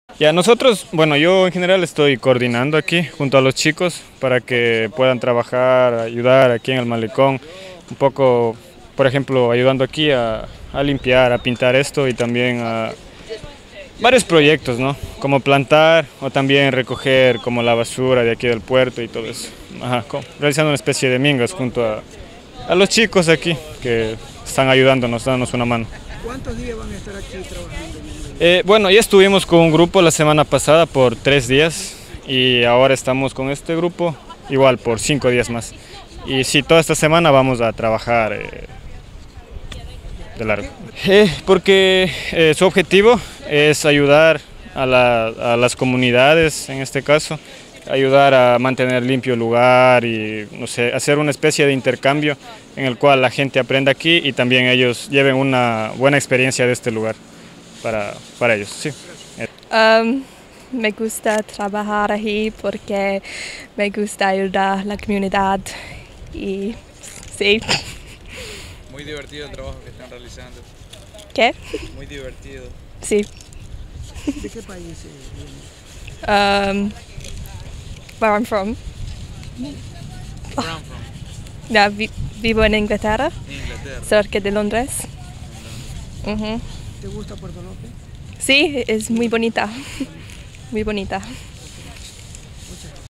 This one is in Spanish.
Ya nosotros, bueno, yo en general estoy coordinando aquí junto a los chicos para que puedan trabajar, ayudar aquí en el malecón, un poco, por ejemplo, ayudando aquí a limpiar, a pintar esto y también a varios proyectos, ¿no? Como plantar o también recoger como la basura de aquí del puerto y todo eso. Ajá, realizando una especie de mingas junto a los chicos aquí que están ayudándonos, dándonos una mano. ¿Cuántos días van a estar aquí trabajando? Bueno, ya estuvimos con un grupo la semana pasada por 3 días y ahora estamos con este grupo igual por 5 días más. Y sí, toda esta semana vamos a trabajar de largo. Porque su objetivo es ayudar a las comunidades, en este caso, ayudar a mantener limpio el lugar y no sé, hacer una especie de intercambio en el cual la gente aprenda aquí y también ellos lleven una buena experiencia de este lugar para ellos. Sí. Me gusta trabajar aquí porque me gusta ayudar a la comunidad y sí. Muy divertido el trabajo que están realizando. ¿Qué? Muy divertido. Sí. ¿De qué país viene? Where I'm from. Where I'm from? Ya, vivo en Inglaterra, Inglaterra. cerca de Londres. Ujú. ¿Te gusta Puerto López? Sí, es muy bonita. Muy bonita.